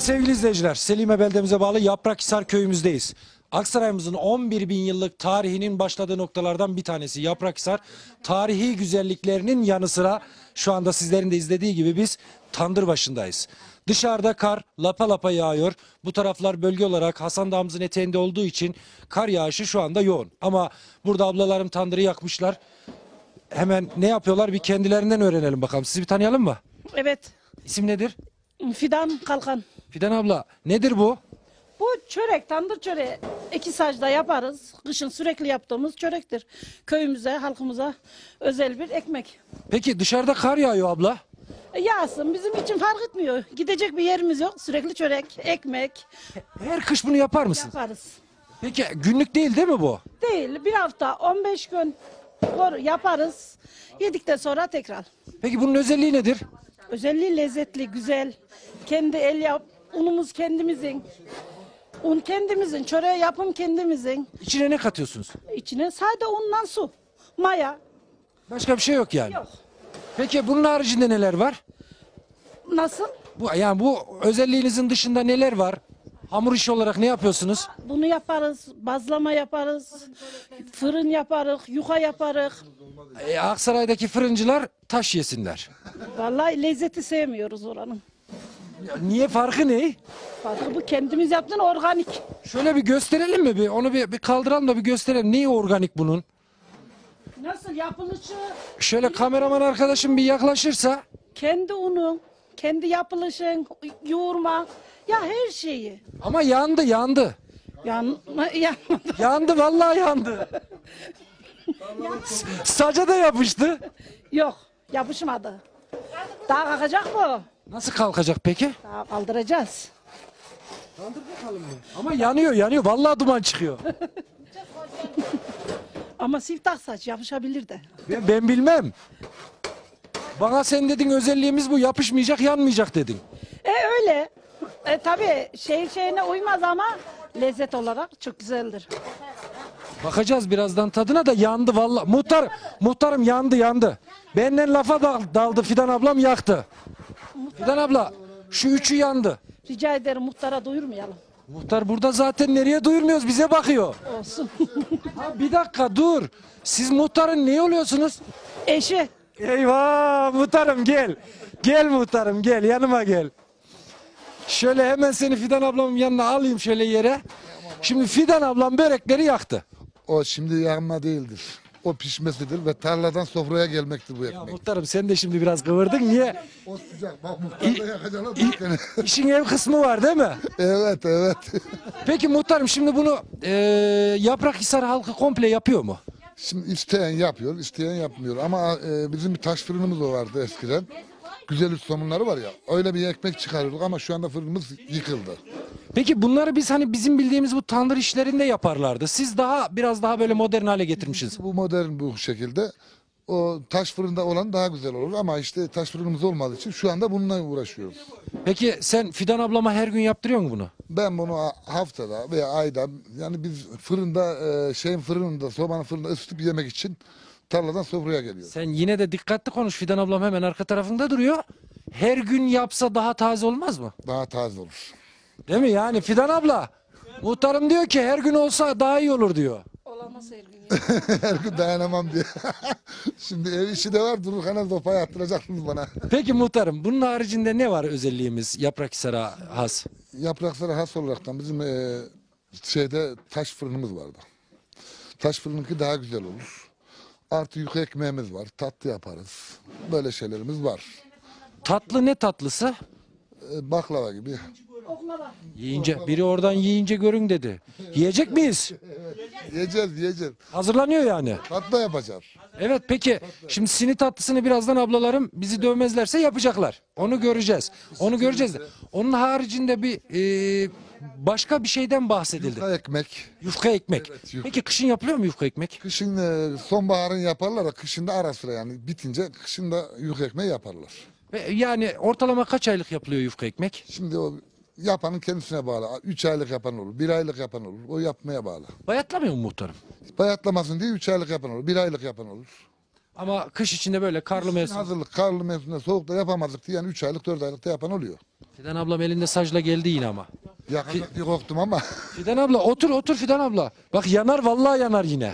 sevgili izleyiciler, Selime beldemize bağlı Yaprakhisar köyümüzdeyiz. Aksaray'ımızın 11 bin yıllık tarihinin başladığı noktalardan bir tanesi Yaprakhisar. Tarihi güzelliklerinin yanı sıra şu anda sizlerin de izlediği gibi biz tandır başındayız. Dışarıda kar lapa lapa yağıyor. Bu taraflar bölge olarak Hasan Dağımızın eteğinde olduğu için kar yağışı şu anda yoğun. Ama burada ablalarım tandırı yakmışlar. Hemen ne yapıyorlar bir kendilerinden öğrenelim bakalım. Sizi bir tanıyalım mı? Evet. İsim nedir? Fidan Kalkan. Fidan abla nedir bu? Bu çörek, tandır çöreği. İki sacda yaparız. Kışın sürekli yaptığımız çörektir. Köyümüze, halkımıza özel bir ekmek. Peki dışarıda kar yağıyor abla. Yağsın bizim için fark etmiyor. Gidecek bir yerimiz yok. Sürekli çörek, ekmek Her kış bunu yapar mısın? yaparız. Peki günlük değil mi bu? Değil, bir hafta 15 gün yaparız. Yedikten sonra tekrar. Peki bunun özelliği nedir? Özelliği lezzetli, güzel. Kendi el yap, unumuz kendimizin. Un kendimizin, çöreği yapım kendimizin. İçine ne katıyorsunuz? İçine sade undan su, maya. Başka bir şey yok yani. Yok. Peki bunun haricinde neler var? Nasıl? Bu özelliğinizin dışında neler var? Hamur işi olarak ne yapıyorsunuz? Bunu yaparız, bazlama yaparız, fırın yaparız, yuka yaparız. Aksaray'daki fırıncılar taş yesinler. Vallahi lezzeti sevmiyoruz oranın. Niye, farkı ne? Farkı bu, kendimiz yaptığın organik. Şöyle bir gösterelim mi? Onu bir kaldıralım da bir gösterelim. Neyi organik bunun? Nasıl yapılışı? Şöyle kameraman arkadaşım bir yaklaşırsa. Kendi unun, kendi yapılışın, yoğurma, ya her şeyi. Ama yandı. Yanmadı. Yandı, vallahi yandı. Saca da yapıştı. Yok, yapışmadı. Daha kalkacak bu. Nasıl kalkacak peki? Daha kaldıracağız. Kaldır bakalım mı? Ama yanıyor. Vallahi duman çıkıyor. Ama siftah saç yapışabilir de. Ben bilmem. Bana sen dedin özelliğimiz bu, yapışmayacak, yanmayacak dedin. Öyle. Tabii şeyine uymaz ama lezzet olarak çok güzeldir. Bakacağız birazdan tadına da. Yandı vallahi. Muhtarım yandı. Benden lafa daldı, Fidan ablam yaktı. Fidan abla şu üçü yandı. Rica ederim, muhtara duyurmayalım. Muhtar burada zaten, nereye duyurmuyoruz, bize bakıyor. Olsun. Ha, bir dakika dur. Siz muhtarın ne oluyorsunuz? Eşi. Eyvah, muhtarım gel. Gel muhtarım, gel yanıma gel. Şöyle hemen seni Fidan ablamın yanına alayım şöyle yere. Şimdi Fidan ablam börekleri yaktı. O şimdi yanma değildir. O pişmesidir ve tarladan sofraya gelmektir bu Ya ekmek. muhtarım sen de şimdi biraz kıvırdın. Niye? O sıcak. Bak muhtarda yakacaklar dükkanı. İşin ev kısmı var değil mi? Evet. Peki muhtarım şimdi bunu Yaprakhisar halkı komple yapıyor mu? Şimdi isteyen yapıyor, isteyen yapmıyor. Ama bizim bir taş fırınımız vardı eskiden. Güzel somunları var ya. Öyle bir ekmek çıkarıyorduk ama şu anda fırınımız yıkıldı. Peki bunları biz hani bizim bildiğimiz bu tandır işlerinde yaparlardı. Siz biraz daha böyle modern hale getirmişsiniz. Bu modern bu şekilde. O taş fırında olan daha güzel olur ama işte taş fırınımız olmadığı için şu anda bununla uğraşıyoruz. Peki sen Fidan ablama her gün yaptırıyor musun bunu? Ben bunu haftada veya ayda, yani biz fırında sobanın fırında ısıtıp yemek için tarladan sofraya geliyoruz. Sen yine de dikkatli konuş. Fidan ablam hemen arka tarafında duruyor. Her gün yapsa daha taze olmaz mı? Daha taze olur. Değil mi yani Fidan abla? Muhtarım diyor ki her gün olsa daha iyi olur diyor. Olamaz her gün. Her gün dayanamam diye. Şimdi ev işi de var, dururken sopayı attıracaksınız bana. Peki muhtarım bunun haricinde ne var özelliğimiz Yaprakhisar'a has? Yapraklara has olaraktan bizim taş fırınımız vardı. Taş fırınınki daha güzel olur. Artı yufka ekmeğimiz var, tatlı yaparız. Böyle şeylerimiz var. Tatlı ne tatlısı? Baklava gibi. Biri oradan yiyince görün dedi. Yiyecek miyiz? Yiyeceğiz. Hazırlanıyor yani. Tatlı yapacağız. Evet peki şimdi sinit tatlısını birazdan ablalarım bizi dövmezlerse yapacaklar. Onu göreceğiz. De. Onun haricinde başka bir şeyden bahsedildi. Yufka ekmek. Yufka ekmek. Evet, yufka. Peki kışın yapılıyor mu yufka ekmek? Kışın sonbaharın yaparlar da kışın da ara sıra, yani bitince kışın da yufka ekmeği yaparlar. Yani ortalama kaç aylık yapılıyor yufka ekmek? Şimdi o yapanın kendisine bağlı. 3 aylık yapan olur, 1 aylık yapan olur. O yapmaya bağlı. Bayatlamıyor mu muhtarım? Bayatlamasın diye 3 aylık yapan olur, 1 aylık yapan olur. Ama kış içinde böyle karlı mevsim. Hazırlık karlı mevsimde soğukta yapamazdık diyen 3 aylık 4 aylık da yapan oluyor. Fidan ablam elinde sacla geldi yine ama. Yakacak diye korktum ama. Fidan abla otur Fidan abla. Bak yanar vallahi yanar yine.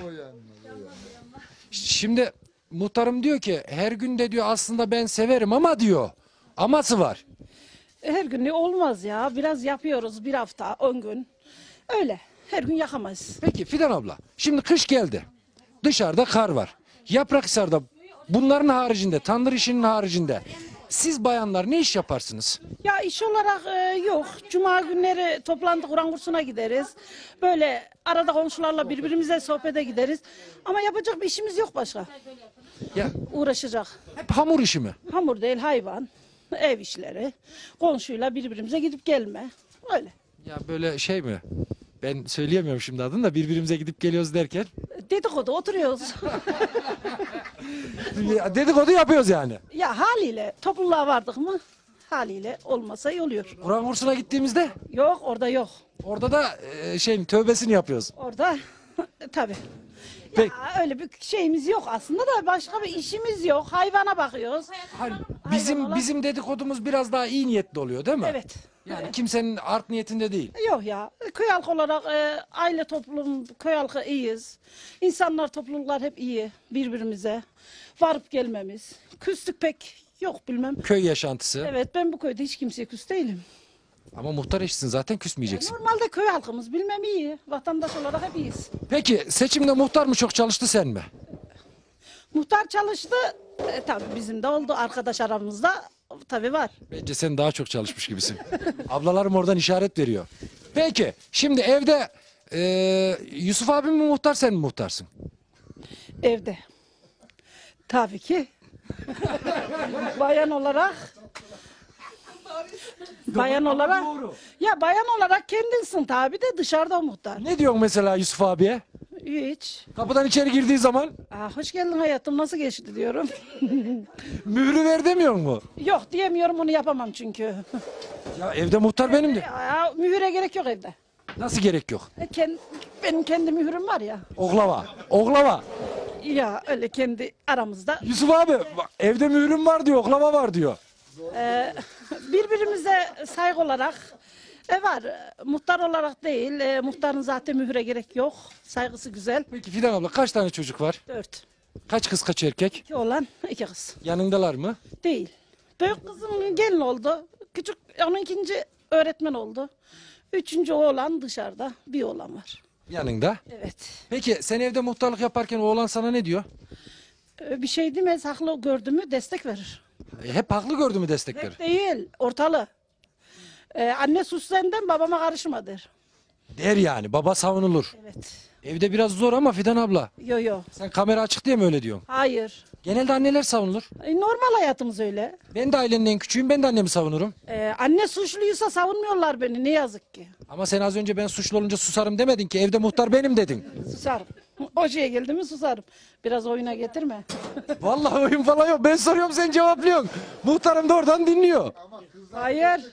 Şimdi muhtarım diyor ki her gün de diyor aslında ben severim ama diyor. Aması var. Her gün ne olmaz ya. Biraz yapıyoruz, bir hafta, 10 gün. Öyle. Her gün yakamayız. Peki Fidan abla şimdi kış geldi. Dışarıda kar var. Yaprakhisar'da bunların haricinde tandır işinin haricinde siz bayanlar ne iş yaparsınız? Ya iş olarak yok. Cuma günleri toplantı Kur'an kursuna gideriz. Böyle arada komşularla birbirimize sohbete gideriz. Ama yapacak bir işimiz yok başka. Ya Uğraşacak. hep hamur işi mi? Hamur değil, hayvan, ev işleri. Komşuyla birbirimize gidip gelme. Öyle. Ya böyle şey mi? Ben söyleyemiyorum şimdi adını da birbirimize gidip geliyoruz derken. Dedikodu oturuyoruz. Dedikodu yapıyoruz yani. Ya haliyle topluluğa vardık mı haliyle olmasa iyi oluyor. Kur'an kursuna gittiğimizde Yok orada yok. orada da şeyin tövbesini yapıyoruz. Orada tabii. Peki. Ya öyle bir şeyimiz yok aslında da başka bir işimiz yok. Hayvana bakıyoruz. Hani Hayvan olan- bizim dedikodumuz biraz daha iyi niyetli oluyor değil mi? Evet. Yani kimsenin art niyetinde değil. Yok ya. Köy halkı olarak aile toplum, köy halkı iyiyiz. İnsanlar, topluluklar hep iyi birbirimize. Varıp gelmemiz. Küslük pek yok bilmem. Köy yaşantısı. Evet ben bu köyde hiç kimseye küs değilim. Ama muhtar eşsin zaten küsmeyeceksin. Normalde köy halkımız bilmem iyi. Vatandaş olarak hep iyiyiz. Peki seçimde muhtar mı çok çalıştı sen mi? Muhtar çalıştı. Tabii bizim de oldu. Arkadaş aramızda tabii var. Bence sen daha çok çalışmış gibisin. Ablalarım oradan işaret veriyor. Peki şimdi evde Yusuf abim mi muhtar sen mi muhtarsın? Evde. Tabii ki. Bayan olarak. Bayan olarak. Ya bayan olarak kendinsin tabii de dışarıda muhtar. Ne diyorsun mesela Yusuf abiye? Hiç. Kapıdan içeri girdiği zaman Hoş geldin hayatım nasıl geçti diyorum. mührü ver demiyor mu? Yok diyemiyorum onu yapamam çünkü. Ya evde muhtar benimdi. Ya, mühüre gerek yok evde. Nasıl gerek yok? Benim kendi mühürüm var ya. Oklava. Oklava. Ya öyle kendi aramızda. Yusuf abi bak, evde mührüm var diyor, oklava var diyor. Birbirimize saygı olarak var. Muhtar olarak değil. Muhtarın zaten mühüre gerek yok. Saygısı güzel. Peki Fidan abla kaç tane çocuk var? 4. Kaç kız kaç erkek? 2 oğlan 2 kız. Yanındalar mı? Değil. Büyük kızım gelin oldu. Küçük onun ikinci öğretmen oldu. Üçüncü oğlan dışarıda. Bir oğlan var. Yanında. Evet. Peki sen evde muhtarlık yaparken oğlan sana ne diyor? Bir şey demez. Haklı gördü mü destek verir. Hep haklı gördü mü destekleri? Değil. Ortalı. Anne sus senden babama karışma der. Der yani baba savunulur. Evet. Evde biraz zor ama Fidan abla. Yo. Sen kamera açık diye mi öyle diyorsun? Hayır. Genelde anneler savunulur. Normal hayatımız öyle. Ben de ailenin en küçüğüm ben de annemi savunurum. Anne suçluysa savunmuyorlar beni. Ne yazık ki. Ama sen az önce ben suçlu olunca susarım demedin ki evde muhtar benim dedin. Susarım. O şeye geldi mi susarım. Biraz oyuna getirme. Vallahi oyun falan yok. Ben soruyorum sen cevaplıyorsun. Muhtarım da oradan dinliyor. Hayır.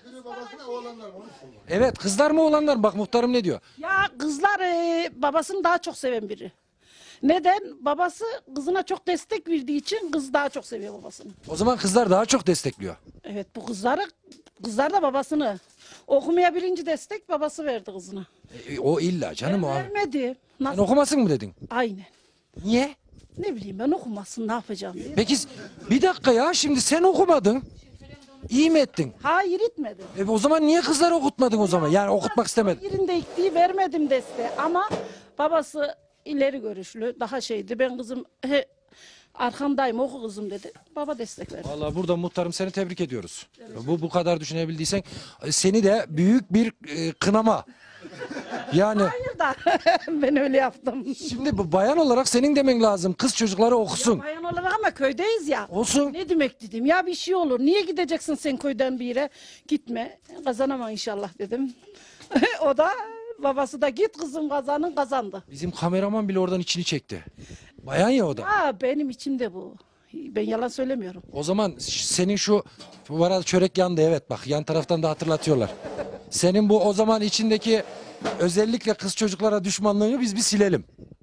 Evet kızlar mı oğlanlar mı? Bak muhtarım ne diyor? Ya kızlar babasını daha çok seven biri. Neden? Babası kızına çok destek verdiği için kız daha çok seviyor babasını. O zaman kızlar daha çok destekliyor. Evet bu kızlar da babasını. Okumaya birinci destek babası verdi kızına. O illa canım o. Vermedi. Sen Nasıl? okumasın mı dedin? Aynen. Niye? Ne bileyim ben okumasın ne yapacağım diye. Peki bir dakika ya şimdi sen okumadın. İyi mi ettin? Hayır itmedi. O zaman niye kızları okutmadın o zaman? Yani okutmak istemedin. Yerinde iktiği vermedim desteği ama babası ileri görüşlü daha şeydi. Ben kızım arkandayım oku kızım dedi. Baba destek verdi. Vallahi burada muhtarım seni tebrik ediyoruz. Bu kadar düşünebildiysen seni de büyük bir kınama. Yani Hayır da ben öyle yaptım. şimdi bu bayan olarak senin demen lazım. Kız çocukları okusun. Bayan olarak ama köydeyiz ya. Olsun. Ne demek dedim ya bir şey olur. Niye gideceksin sen köyden bir yere? Gitme. Kazanama inşallah dedim. O da babası da git kızım kazanın kazandı. Bizim kameraman bile oradan içini çekti. Bayan ya o da. Benim içimde bu. Ben yalan söylemiyorum. O zaman senin bu arada çörek yandı evet bak yan taraftan da hatırlatıyorlar. Senin bu o zaman içindeki özellikle kız çocuklara düşmanlığını biz bir silelim.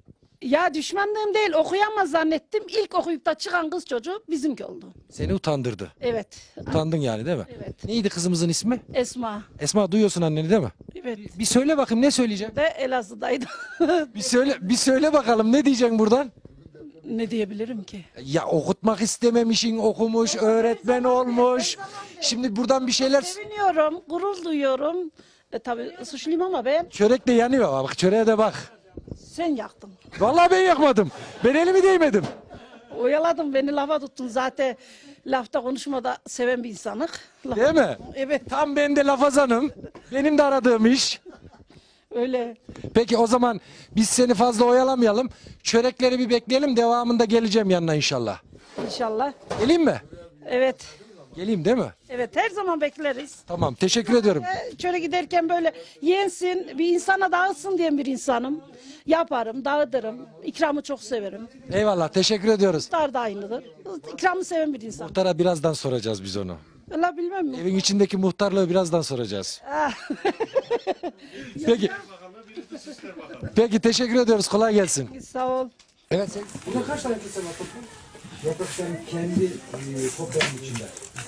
Ya düşmanlığım değil, okuyamaz zannettim. İlk okuyup da çıkan kız çocuğu bizimki oldu. Seni utandırdı. Evet. Utandın yani değil mi? Evet. Neydi kızımızın ismi? Esma. Esma, duyuyorsun anneni değil mi? Evet. Bir söyle bakayım, ne söyleyeceksin? De Elazığ'daydı. Bir söyle bakalım, ne diyeceksin buradan? Ne diyebilirim ki? Ya okutmak istememişin, okumuş, öğretmen olmuş. Şimdi buradan bir şeyler... Seviniyorum, gurur duyuyorum. Tabii suçluyum ama ben. Çörek de yanıyor, bak çöreğe de bak. Sen yaktın. Vallahi ben yakmadım. Ben elimi değmedim. Oyaladın beni, lafa tuttun. Zaten lafta konuşmada seven bir insanık. Değil mi? Evet, Tam ben de lafazanım. Benim de aradığım iş. öyle. Peki o zaman biz seni fazla oyalamayalım. Çörekleri bir bekleyelim. Devamında geleceğim yanına inşallah. İnşallah. Geleyim mi? Evet. Geleyim değil mi? Evet, her zaman bekleriz. Tamam, teşekkür ediyorum. Şöyle giderken böyle yensin, bir insana dağıtsın diyen bir insanım. Yaparım, dağıtırım. İkramı çok severim. Eyvallah, teşekkür ediyoruz. Muhtar da aynıdır. İkramı seven bir insan. Muhtara birazdan soracağız biz onu. Valla bilmem mi? Evin içindeki muhtarlığı birazdan soracağız. Ah. Peki. Peki, teşekkür ediyoruz. Kolay gelsin. Sağ ol. Evet. Burada kaç tane kese var toplam? Yaprakların kendi toprağının içinde.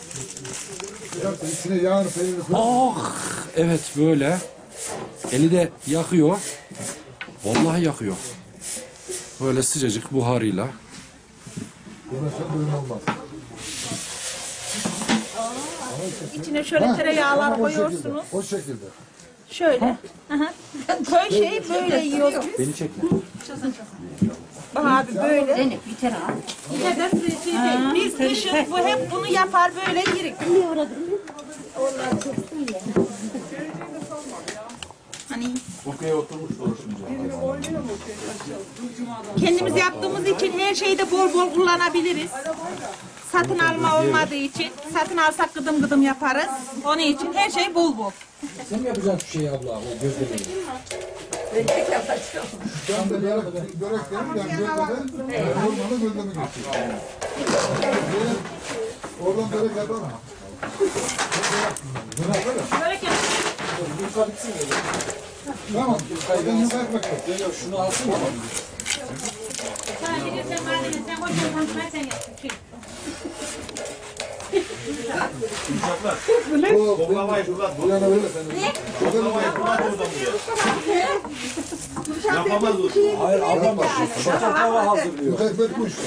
İçine yağını peyniri Ah, evet böyle. Eli de yakıyor. Vallahi yakıyor. Böyle sıcacık buharıyla. koyarsan böyle olmaz. İçine şöyle tereyağlar koyuyorsunuz. O şekilde. Şöyle. Aha. Köy şeyi böyle yiyoruz. Beni çekme. Bak abi böyle. Biz kışın bu hep bunu yapar böyle yerik. Hani kendimiz yaptığımız için her şeyi de bol bol kullanabiliriz. Satın alma olmadığı için satın alsak gıdım gıdım yaparız. Onun için her şey bol bol. Sen mi yapacaksın şu şeyi abla, o gözlemeyi? Ben de börek derim yani gözleme, ormanı gözleme geçiyor. Oradan börek yapar mı? Tamam. Ben yufka ekmek yok. Yok, şunu alsın da. Koklamayı fırlat. Bu yana öyle senin. Yapamaz o. Hayır, ablam bak. Tava hazırlıyor. Yufka ekmek bu işte.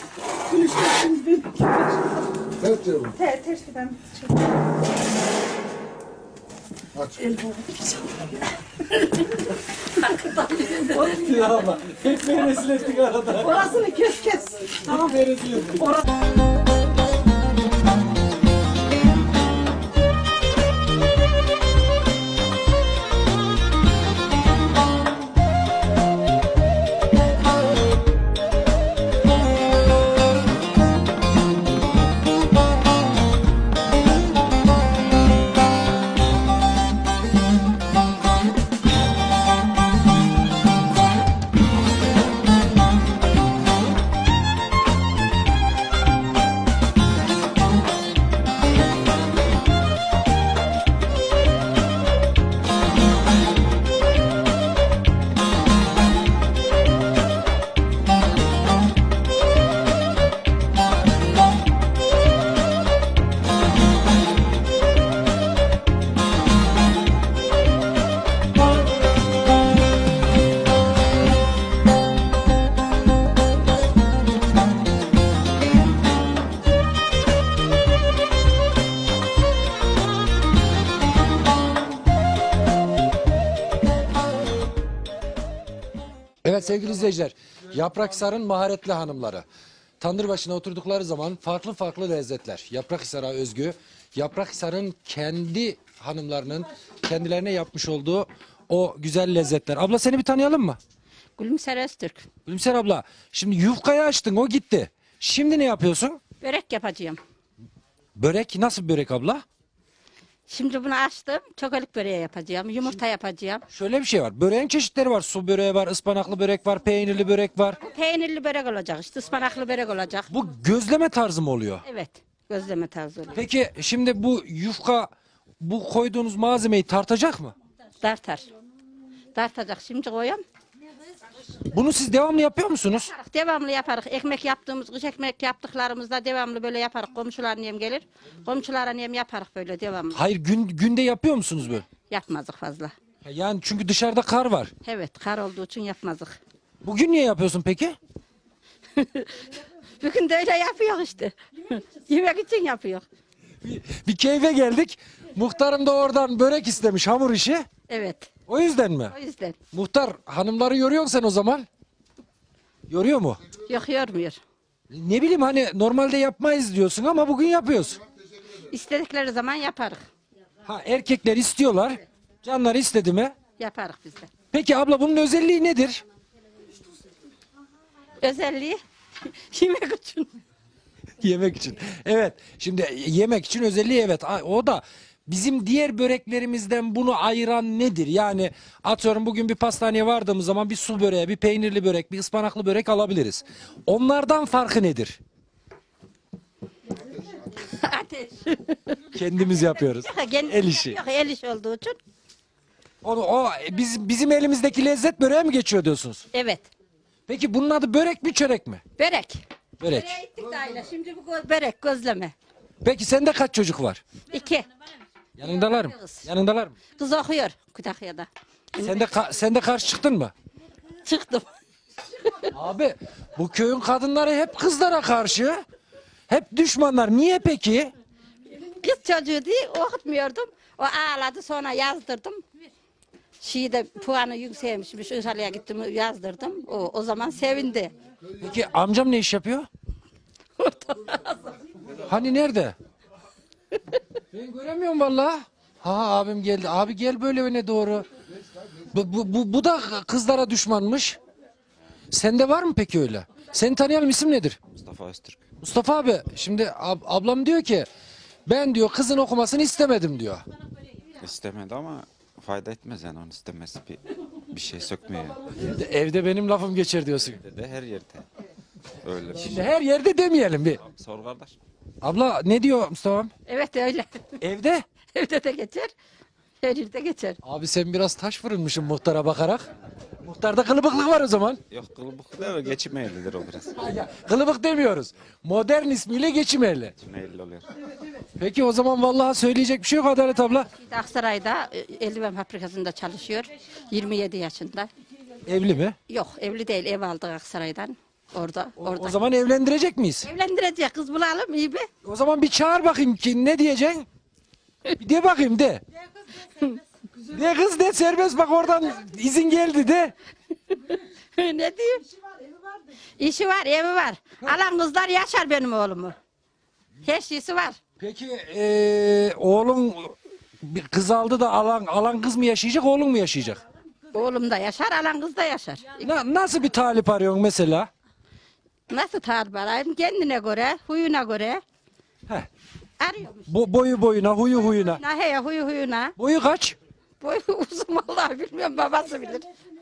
Ters çevirin. Ters giden. Aç. Ya abla, ekmeği rezil ettik arada. Orasını kes. Tamam, rezil ettik. Evet sevgili izleyiciler, Yaprakhisar'ın maharetli hanımları. Tandır başına oturdukları zaman farklı farklı lezzetler. Yaprakhisar'a özgü, Yaprakhisar'ın kendi hanımlarının kendilerine yapmış olduğu o güzel lezzetler. Abla seni bir tanıyalım mı? Gülümser Öztürk. Gülümser abla, şimdi yufkayı açtın, o gitti. Şimdi ne yapıyorsun? Börek yapacağım. Börek, nasıl bir börek abla? Şimdi bunu açtım. Çokolik böreği yapacağım. Yumurta yapacağım. Şöyle bir şey var, böreğin çeşitleri var. Su böreği var, ıspanaklı börek var, peynirli börek var. Peynirli börek olacak. İşte ıspanaklı börek olacak. Bu gözleme tarzı mı oluyor? Evet. Gözleme tarzı olur. Peki şimdi bu yufka, bu koyduğunuz malzemeyi tartacak mı? Tartar. Tartacak. Şimdi koyayım. Bunu siz devamlı yapıyor musunuz? Devamlı yaparız. Ekmek yaptığımız, kış ekmek yaptıklarımızda devamlı böyle yaparız. Komşular niyem gelir. Komşulara niyem yaparız böyle devamlı. Hayır günde yapıyor musunuz böyle? Yapmazdık fazla. Yani çünkü dışarıda kar var. Evet, kar olduğu için yapmazdık. Bugün niye yapıyorsun peki? Bugün de öyle yapıyor işte. Yemek için yapıyor. Bir keyfe geldik. Muhtarım da oradan börek istemiş, hamur işi. Evet, O yüzden mi? o yüzden. Muhtar hanımları yoruyorsun sen o zaman. Yoruyor mu? Yok yormuyor. Ne bileyim hani normalde yapmayız diyorsun ama bugün yapıyorsun. İstedikleri zaman yaparız. Ha erkekler istiyorlar. Canları istedi mi? Yaparız biz de. Peki abla bunun özelliği nedir? Özelliği yemek için. Yemek için. Evet. Şimdi yemek için özelliği evet. O da bizim diğer böreklerimizden bunu ayıran nedir? Yani atıyorum bugün bir pastaneye vardığımız zaman bir su böreği, bir peynirli börek, bir ıspanaklı börek alabiliriz. Onlardan farkı nedir? Ateş. Kendimiz yapıyoruz. El işi. Yok, el işi olduğu için. Bizim elimizdeki lezzet böreğe mi geçiyor diyorsunuz? Evet. Peki bunun adı börek mi çörek mi? Börek. Börek. Böreğe gittik de aile. Şimdi bu börek gözleme. Peki sende kaç çocuk var? 2. Yanındalar mı? Kız. Yanındalar mı? Kız okuyor Kütahya'da. Sen de karşı çıktın mı? Çıktım. Abi bu köyün kadınları hep kızlara karşı. Hep düşmanlar. Niye peki? Kız çocuğu diye okutmuyordum. O ağladı, sonra yazdırdım. Şeyde puanı yükselmişmiş. Antalya'ya gittim, yazdırdım. O zaman sevindi. Peki amcam ne iş yapıyor? Hani nerede? Ben göremiyorum vallahi. Ha abim geldi. Abi gel böyle öne doğru. Bu da kızlara düşmanmış. Sende var mı peki öyle? Seni tanıyalım, isim nedir? Mustafa Öztürk. Mustafa abi şimdi ablam diyor ki ben diyor kızın okumasını istemedim diyor. İstemedi ama fayda etmez yani onun istemesi bir şey sökmüyor. Yani. Evde benim lafım geçer diyorsun. De her yerde. Öyle bir Şimdi şey. her yerde demeyelim bir. Sor kardeş. Abla ne diyor Mustafa? Evet öyle. Evde? Evde de geçer. Her yerde geçer. Abi sen biraz taş fırınmışsın muhtara bakarak. Muhtarda kılıbıklık var o zaman. Yok kılıbık da geçim eğlidir o biraz. Kılıbık demiyoruz. Modern ismiyle geçim ehli. Geçim eğli oluyor. Peki o zaman vallahi söyleyecek bir şey yok Adalet abla. Aksaray'da eldiven fabrikasında çalışıyor. 27 yaşında. Evli mi? Yok evli değil, ev aldı Aksaray'dan. Orada. O zaman evlendirecek miyiz? Evlendirecek kız bulalım iyi bir. O zaman bir çağır bakayım ki ne diyeceksin? Bir de bakayım de. De kız de serbest bak oradan izin geldi de. Ne diyeyim? İşi var, evi var. Alan kızlar yaşar benim oğlumu. Her şeysi var. Peki oğlun bir kız aldı da alan kız mı yaşayacak oğlun mu yaşayacak? Oğlum da yaşar, alan kız da yaşar. Nasıl bir talip arıyorsun mesela? Nasıl tarif arayayım? Kendine göre, huyuna göre. Heh. Arıyormuş. Boyu boyuna, huyu huyuna. Huyu huyuna. Boyu kaç? Boyu uzun vallahi bilmiyorum, babası bilir.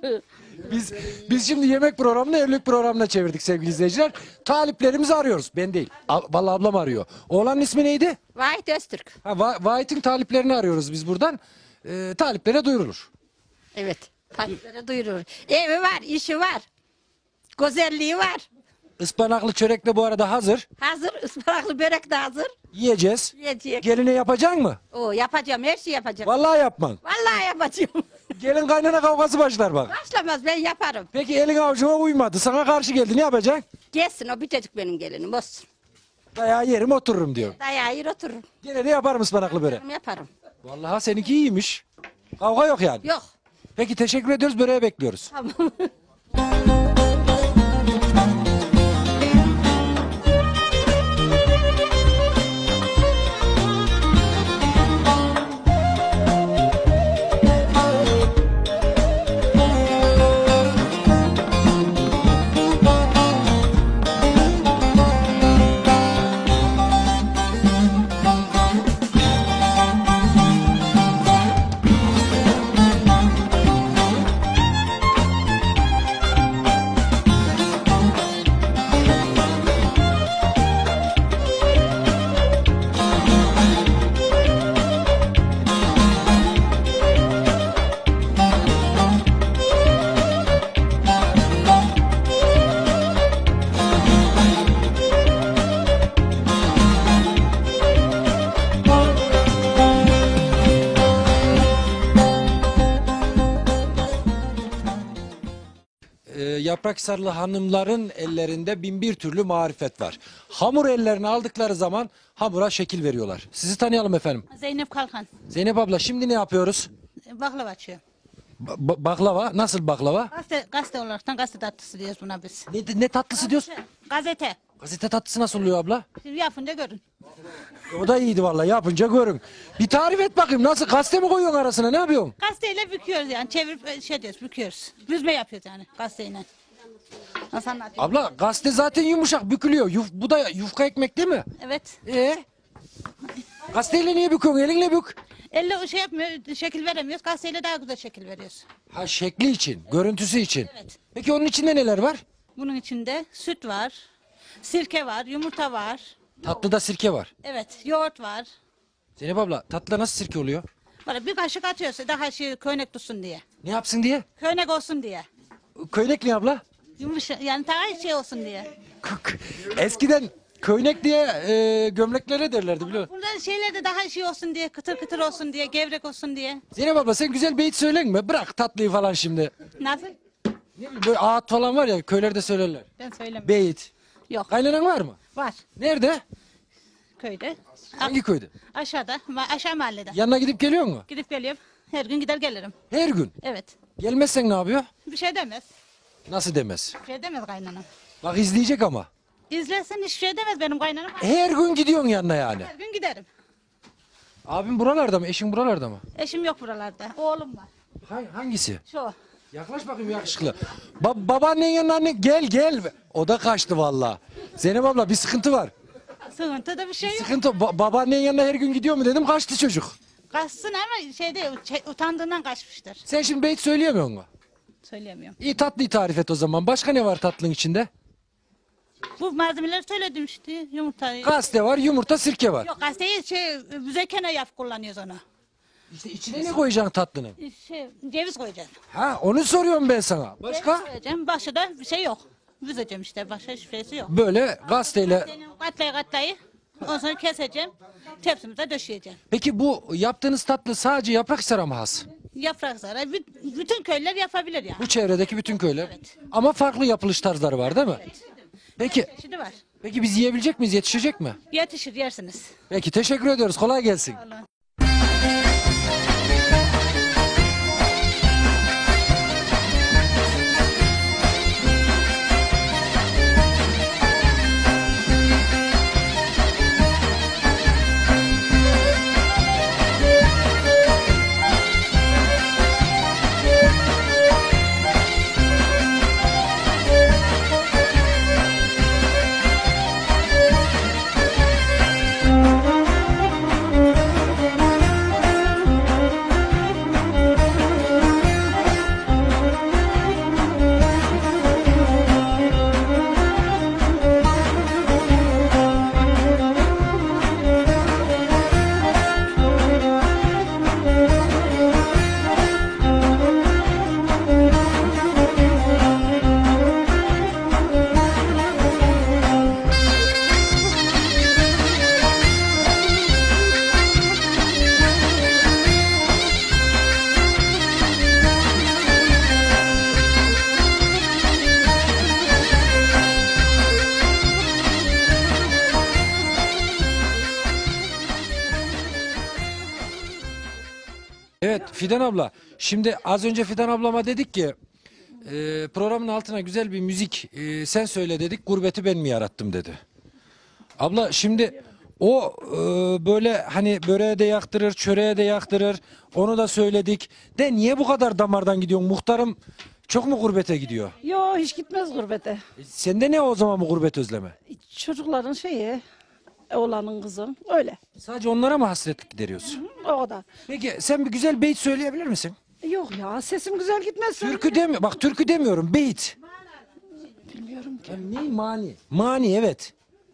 Biz şimdi yemek programını evlilik programına çevirdik sevgili izleyiciler. Taliplerimizi arıyoruz. Ben değil. Vallahi ablam arıyor. Oğlanın ismi neydi? Vahit Öztürk. Vahit'in taliplerini arıyoruz biz buradan. Taliplere duyurulur. Evet. Tatlilere duyurur. Evi var, işi var. Güzelliği var. Ispanaklı çörek de bu arada hazır. Hazır, ıspanaklı börek de hazır. Yiyeceğiz. Yiyecek. Geline yapacaksın mı? Oo, yapacağım, her şeyi yapacağım. Vallahi yapman. Vallahi yapacağım. Gelin kaynana kavgası başlar bak. Başlamaz, ben yaparım. Peki elin avucuna uymadı. Sana karşı geldi. Ne yapacaksın? Gelsin o bitecek benim gelinim, olsun. Dayağı yerim otururum diyor. Dayağı yer otururum. Gene de yaparım ıspanaklı börek. Yaparım. Vallahi seninki iyiymiş. Kavga yok yani. Yok. Peki teşekkür ediyoruz. Böreği bekliyoruz. Tamam. Yaprakhisarlı hanımların ellerinde bin bir türlü marifet var. Hamur ellerine aldıkları zaman hamura şekil veriyorlar. Sizi tanıyalım efendim. Zeynep Kalkan. Zeynep abla şimdi ne yapıyoruz? Baklava açıyor. Baklava. Nasıl baklava? Gazete olaraktan gazete tatlısı diyoruz buna biz. Ne tatlısı diyorsun? Gazete. Gazete tatlısı nasıl oluyor abla? Şimdi yapınca görün. O da iyiydi vallahi, yapınca görün. Bir tarif et bakayım, nasıl, gazete mi koyuyorsun arasına, ne yapıyorsun? Gazeteyle büküyoruz yani. Çevirip şey diyoruz, büküyoruz. Büzme yapıyoruz yani gazeteyle. Nasıl anlatayım? Abla gazete zaten yumuşak, bükülüyor. Bu da yufka ekmek değil mi? Evet. Gazeteyle niye büküyorsun? Elinle bük. Elle şey yapmıyor, şekil veremiyoruz. Gazeteyle daha güzel şekil veriyoruz. Ha, şekli için, görüntüsü için. Evet. Peki onun içinde neler var? Bunun içinde süt var, sirke var, yumurta var. Tatlıda sirke var. Evet, yoğurt var. Zeynep abla, tatlıda nasıl sirke oluyor? Böyle bir kaşık atıyoruz daha şey köynek tutsun diye. Ne yapsın diye? Köynek olsun diye. Köynek ne abla? Yumuşak yani daha şey olsun diye. Eskiden köynek diye gömleklere derlerdi, biliyor musun? Burada şeylerde daha şey olsun diye, kıtır kıtır olsun diye, gevrek olsun diye. Zeynep abla, sen güzel beyit söylen mi? Bırak tatlıyı falan şimdi. Nasıl? Ne bileyim, böyle ağıt falan var ya, köylerde söylerler. Ben söylemiyorum. Beyit. Yok. Kaynanan var mı? Var. Nerede? Köyde. Hangi köyde? Aşağıda. Aşağı mahallede. Yanına gidip geliyor mu? Gidip geliyorum. Her gün gider gelirim. Her gün. Evet. Gelmezsen ne yapıyor? Bir şey demez. Nasıl demez? Bir şey demez kaynanam. Bak, izleyecek ama. İzlersen hiçbir şey demez benim kaynanam. Her gün gidiyorsun yanına yani. Her gün giderim. Abim buralarda mı? Eşin buralarda mı? Eşim yok buralarda. Oğlum var. Hangisi? Şu. Yaklaş bakayım yakışıklı. Babaannen yanına, anne gel. O da kaçtı vallahi. Zeynep abla, bir sıkıntı var. Sıkıntı da bir şey yok. Sıkıntı. Babaannen yanına her gün gidiyor mu dedim, kaçtı çocuk. Kaçsın ama utandığından kaçmıştır. Sen şimdi beyt söyleyemiyor musun? Söyleyemiyorum. İyi, tatlıyı tarif et o zaman. Başka ne var tatlının içinde? Bu malzemeleri söyledim işte. Yumurtayı. Gazete var, yumurta, sirke var. Yok gazeteyi müzekene yap kullanıyoruz onu. İşte içine ne koyacaksın tatlının? Ceviz koyacağız. Ha, onu soruyorum ben sana. Başka? Ceviz koyacağım. Başka da bir şey yok. Büzeceğim işte. Başka hiçbir şeysi yok. Böyle gazeteyle. Katlayı. Ondan sonra keseceğim. Tepsimize döşeyeceğim. Peki bu yaptığınız tatlı sadece Yaprakhisar'a mı has? Yaprak sarı. Bütün köyler yapabilir yani. Bu çevredeki bütün köyler. Evet. Ama farklı yapılış tarzları var değil mi? Peki, Çeşidi var. peki biz yiyebilecek miyiz? Yetişecek mi? Yetişir yersiniz. Peki, teşekkür ediyoruz. Kolay gelsin. Vallahi. Evet Fidan abla. Şimdi az önce Fidan ablama dedik ki programın altına güzel bir müzik sen söyle dedik. Gurbeti ben mi yarattım dedi. Abla şimdi o böyle hani böreğe de yaktırır, çöreğe de yaktırır. Onu da söyledik. De niye bu kadar damardan gidiyorsun? Muhtarım çok mu gurbete gidiyor? Yo, hiç gitmez gurbete. Sende ne o zaman bu gurbet özleme? Çocukların şeyi, oğlanın kızın öyle. Sadece onlara mı hasretlik gideriyorsun? O kadar. Peki sen bir güzel beyit söyleyebilir misin? Yok ya, sesim güzel gitmez. Türkü demiyorum. Bak, türkü demiyorum. Beyit. Bilmiyorum ki. Ne mani? Mani, evet.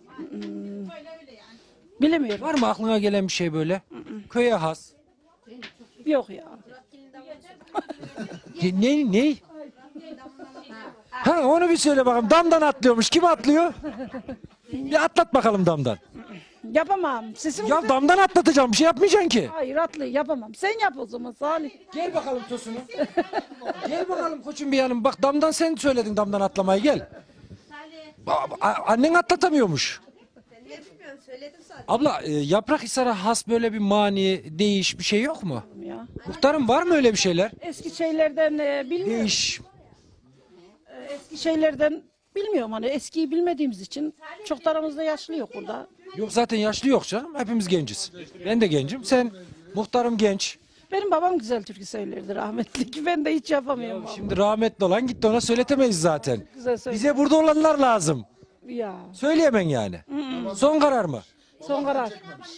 Bilemiyorum. Var mı aklına gelen bir şey böyle? Köye has. Yok ya. Ne? Ha, onu bir söyle bakalım. Damdan atlıyormuş. Kim atlıyor? Bir atlat bakalım damdan. Yapamam. Sesim Ya güzel. damdan atlatacağım bir şey yapmayacaksın ki. Hayır Atlı yapamam. Sen yap o zaman Salih. Gel bakalım Tosun'um. Gel bakalım koçum bir yanım. Bak damdan sen söyledin damdan atlamayı gel. Annen atlatamıyormuş. Abla Yaprakhisar'a has böyle bir mani, değiş bir şey yok mu? Ya. Muhtarım var mı öyle bir şeyler? Eski şeylerden bilmiyorum. Değiş. Eski şeylerden bilmiyorum hani eskiyi bilmediğimiz için çok da aramızda yaşlı yok burada. Yok zaten yaşlı yok canım. Hepimiz genciz. Ben de gencim. Sen muhtarım genç. Benim babam güzel türkü söylerdi rahmetli ki ben de hiç yapamıyorum. Şimdi rahmetli olan gitti ona söyletemeyiz zaten. Güzel söyle. Bize burada olanlar lazım. Ya Söyleyemem yani. Son karar mı? son karar.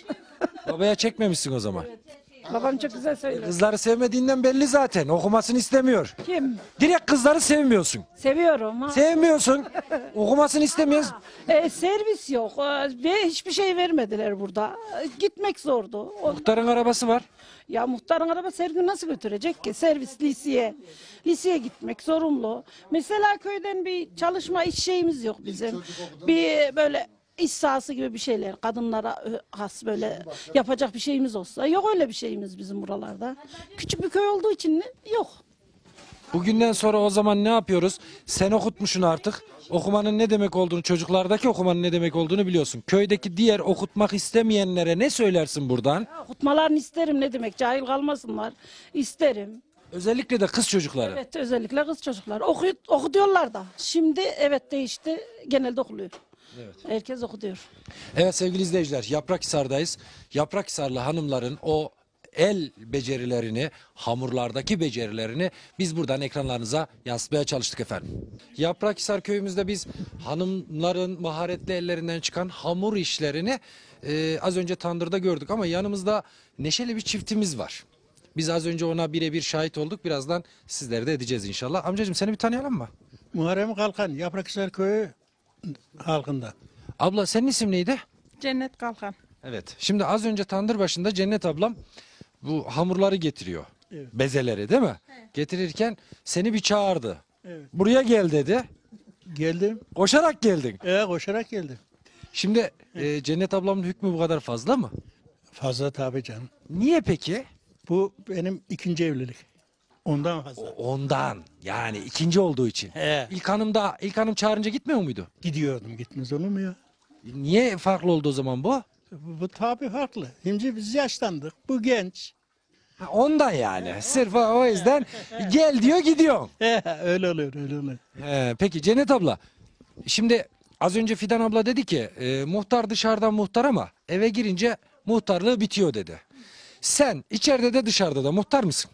Babaya çekmemişsin o zaman. Babam çok güzel söyler. Kızları sevmediğinden belli zaten. Okumasını istemiyor. Kim? Direkt kızları sevmiyorsun. Seviyorum ha. Sevmiyorsun. Okumasını istemiyorsun. Servis yok ve hiçbir şey vermediler burada. Gitmek zordu. Muhtarın arabası var. Ya muhtarın arabası her gün nasıl götürecek ki? Servis liseye. Liseye gitmek zorunlu. Mesela köyden bir çalışma iş şeyimiz yok bizim. Bir böyle iş sahası gibi bir şeyler. Kadınlara has böyle yapacak bir şeyimiz olsa. Yok öyle bir şeyimiz bizim buralarda. Küçük bir köy olduğu için yok. Bugünden sonra o zaman ne yapıyoruz? Sen okutmuşsun artık. Okumanın ne demek olduğunu, çocuklardaki okumanın ne demek olduğunu biliyorsun. Köydeki diğer okutmak istemeyenlere ne söylersin buradan? Okutmalarını isterim ne demek? Cahil kalmasınlar. İsterim. Özellikle de kız çocukları. Evet özellikle kız çocuklar. Okutuyorlar da. Şimdi evet değişti. Genelde okuluyor. Evet. Herkes okutuyor. Evet sevgili izleyiciler, Yaprakhisar'dayız. Yaprakhisarlı hanımların o el becerilerini, hamurlardaki becerilerini biz buradan ekranlarınıza yansıtmaya çalıştık efendim. Yaprakhisar köyümüzde biz hanımların maharetli ellerinden çıkan hamur işlerini az önce tandırda gördük ama yanımızda neşeli bir çiftimiz var. Biz az önce ona birebir şahit olduk. Birazdan sizleri de edeceğiz inşallah. Amcacığım seni bir tanıyalım mı? Muharrem Kalkan, Yaprakhisar Köyü halkında. Abla senin isim neydi? Cennet Kalkan. Evet. Şimdi az önce tandır başında Cennet ablam bu hamurları getiriyor. Evet. Bezeleri değil mi? Getirirken seni bir çağırdı. Evet. Buraya gel dedi. Geldim, Koşarak geldin. koşarak geldim. Şimdi Cennet ablamın hükmü bu kadar fazla mı? Fazla tabii canım. Niye peki? Bu benim ikinci evlilik. Ondan fazla. Ondan. Yani ikinci olduğu için. He. İlk hanım çağırınca gitmiyor muydu? Gidiyordum, gitmez olur mu ya? Niye farklı oldu o zaman bu? Bu tabii farklı. Şimdi biz yaşlandık, bu genç. Ha, ondan yani. Sırf o yüzden gel diyor gidiyor. Öyle oluyor, öyle oluyor. Peki Cennet abla. Şimdi az önce Fidan abla dedi ki muhtar dışarıdan muhtar ama eve girince muhtarlığı bitiyor dedi. Sen içeride de dışarıda da muhtar mısın?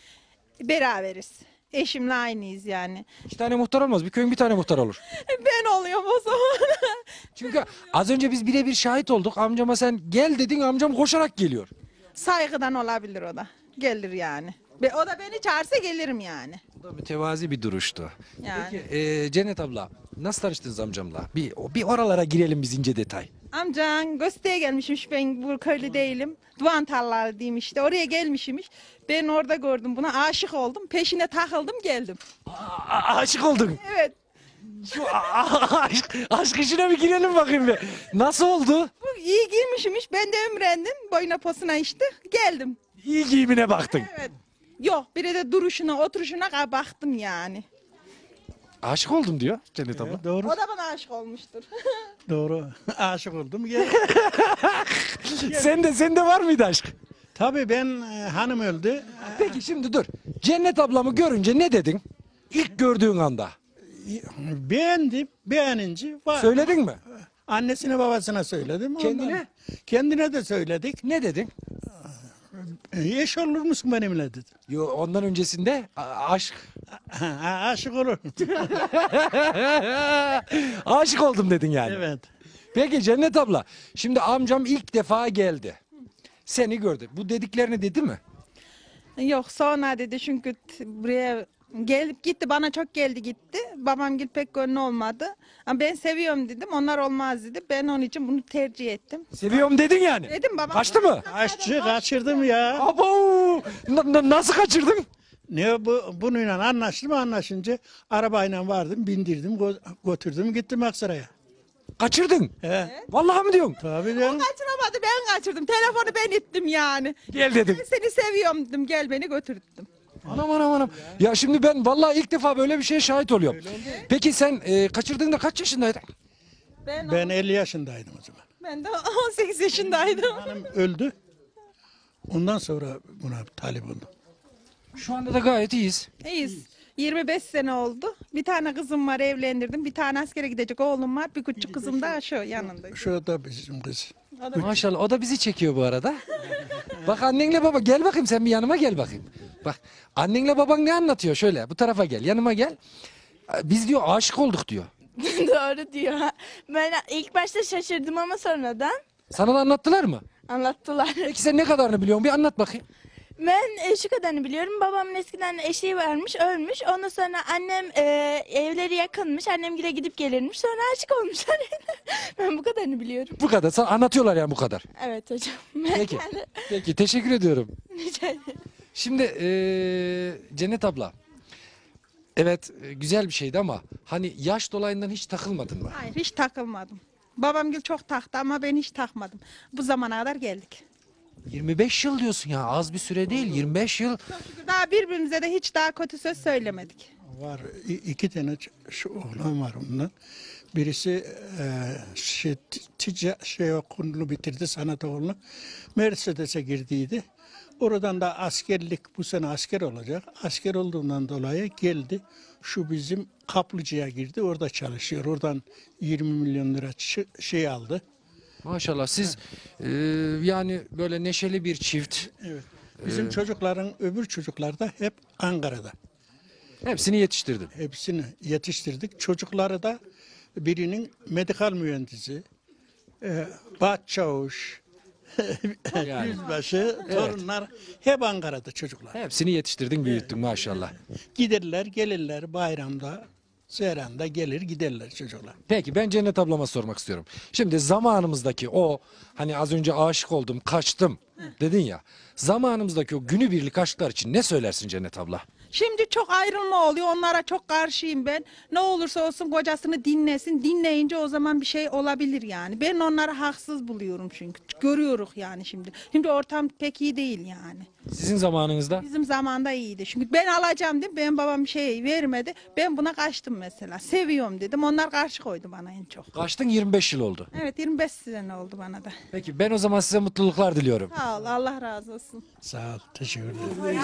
Beraberiz. Eşimle aynıyız yani. İki tane muhtar olmaz. Bir köyün bir tane muhtar olur. Ben oluyorum o zaman. Çünkü az önce biz birebir şahit olduk. Amcama sen gel dedin, amcam koşarak geliyor. Saygıdan olabilir o da. Gelir yani. O da beni çağırsa gelirim yani. Bu da mütevazi bir duruştu. Yani. Peki Cennet abla nasıl tanıştınız amcamla? Bir oralara girelim biz ince detay. Amcan Göste'ye gelmişmiş, ben bu köylü değilim. Duvan tarlaları diyeyim işte, oraya gelmişmiş. Ben orada gördüm buna, aşık oldum. Peşine takıldım, geldim. Aşık oldun. Evet. Şu aşk işine bir girelim bakayım bir. Nasıl oldu? Bu iyi giymişmiş, ben de ömrendim. Boyuna posuna işte, geldim. İyi giyimine baktın. Evet. Yok, bir de duruşuna, oturuşuna baktım yani. Aşık oldum diyor Cennet abla. Doğru, O da bana aşık olmuştur. doğru. Aşık oldum, geldim. Sende var mıydı aşk? Tabii ben hanım öldü. Peki şimdi dur. Cennet ablamı görünce ne dedin? İlk gördüğün anda. Beğendim, beğenince var. Söyledin mi? Annesine babasına söyledim. Kendine? Ondan- Kendine de söyledik. Ne dedin? Eş olur musun benimle dedi. Yo, ondan öncesinde aşk. Aşık olur. Aşık oldum dedin yani. Evet. Peki Cennet abla. Şimdi amcam ilk defa geldi. Seni gördü. Bu dediklerini dedi mi? Yok, sonra dedi çünkü buraya gelip gitti, bana çok geldi gitti. Babam gel pek gönlü olmadı. Ama ben seviyorum dedim, onlar olmaz dedi. Ben onun için bunu tercih ettim. Seviyorum dedin yani. Dedim babam. Kaçtı mı? Kaçırdım ya. Abo! Nasıl kaçırdın? Ne bununla anlaştım, anlaşınca arabayla vardım, bindirdim, götürdüm, gittim Aksaray'a. Kaçırdın. He. Vallahi mi diyorsun? Tabii canım. Kaçıramadı, ben kaçırdım. Telefonu ben ittim yani. Gel dedim. Ben seni seviyorum dedim, gel beni götür dedim. Anam. Ya şimdi ben vallahi ilk defa böyle bir şeye şahit oluyorum. Peki sen kaçırdığında kaç yaşındaydın? Ben 50 yaşındaydım o zaman. Ben de 18 yaşındaydım. Hanım öldü. Ondan sonra buna talip oldum. Şu anda da gayet iyiyiz. İyiyiz. 25 sene oldu. Bir tane kızım var, evlendirdim. Bir tane askere gidecek oğlum var. Bir küçük kızım da şu yanında. Şu da bizim kız. Maşallah o da bizi çekiyor bu arada. Bak annenle baba gel bakayım sen bir yanıma gel bakayım. Bak annenle baban ne anlatıyor şöyle bu tarafa gel yanıma gel. Biz diyor aşık olduk diyor. Doğru diyor. Ben ilk başta şaşırdım ama sonradan Sana da anlattılar mı? anlattılar. Peki sen ne kadarını biliyorsun bir anlat bakayım. Ben şu kadarını biliyorum. Babamın eskiden eşi varmış, ölmüş. Ondan sonra annem evleri yakınmış. Annem gidip gelirmiş. Sonra aşık olmuşlar. Ben bu kadarını biliyorum. Bu kadar sana anlatıyorlar yani bu kadar. Evet hocam. Peki. Peki teşekkür ediyorum. Rica ederim. Şimdi Cennet abla. Evet güzel bir şeydi ama hani yaş dolayından hiç takılmadın mı? Hayır, hiç takılmadım. Babamgil çok taktı ama ben hiç takmadım. Bu zamana kadar geldik. 25 yıl diyorsun ya az bir süre değil 25 yıl. Daha birbirimize de hiç daha kötü söz söylemedik. Var iki tane şu oğlan var ondan. Birisi okulunu bitirdi sanat okulunu. Mercedes'e girdiydi. Oradan da askerlik bu sene asker olacak. Asker olduğundan dolayı geldi. Şu bizim kaplıcaya girdi. Orada çalışıyor. Oradan 20 milyon lira aldı. Maşallah siz yani böyle neşeli bir çift. Evet. Bizim çocukların öbür çocuklar da hep Ankara'da. Hepsini yetiştirdin. Hepsini yetiştirdik. Çocukları da birinin medikal mühendisi, bahçavuş, Yani. yüzbaşı, torunlar hep Ankara'da çocuklar. Hepsini yetiştirdin büyüttün maşallah. Giderler gelirler bayramda, seyranda gelir giderler çocuklar. Peki ben Cennet ablama sormak istiyorum. Şimdi zamanımızdaki o hani az önce aşık oldum kaçtım dedin ya. Zamanımızdaki o günübirlik aşklar için ne söylersin Cennet abla? Şimdi çok ayrılma oluyor. Onlara çok karşıyım ben. Ne olursa olsun kocasını dinlesin. Dinleyince o zaman bir şey olabilir yani. Ben onları haksız buluyorum çünkü. Görüyoruz yani şimdi. Şimdi ortam pek iyi değil yani. Sizin zamanınızda Bizim zamanda iyiydi. Çünkü ben alacağım dedim. Benim babam bir şey vermedi. Ben buna kaçtım mesela. Seviyorum dedim. Onlar karşı koydu bana en çok. kaçtın 25 yıl oldu. Evet 25 sene oldu bana da. Peki ben o zaman size mutluluklar diliyorum. Sağ ol. Allah razı olsun. Sağ ol, teşekkür ederim.